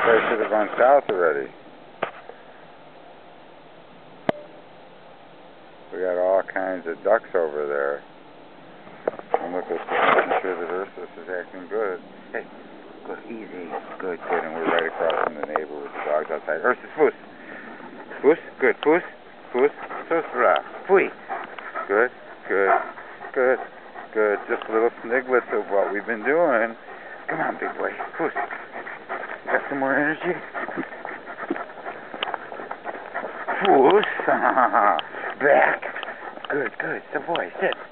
They should have gone south already. We got all kinds of ducks over there. And look, it's making sure that Ursus is acting good. Hey, good, easy. Good, good. And we're right across from the neighbor with the dogs outside. Ursus, foos. Foos, good. Foos, foos, foos, fui. Good, good, good, good. Just little sniglets of what we've been doing. Come on, big boy. Foos. Got some more energy? Foos. Back. Good, good. Savoy, sit.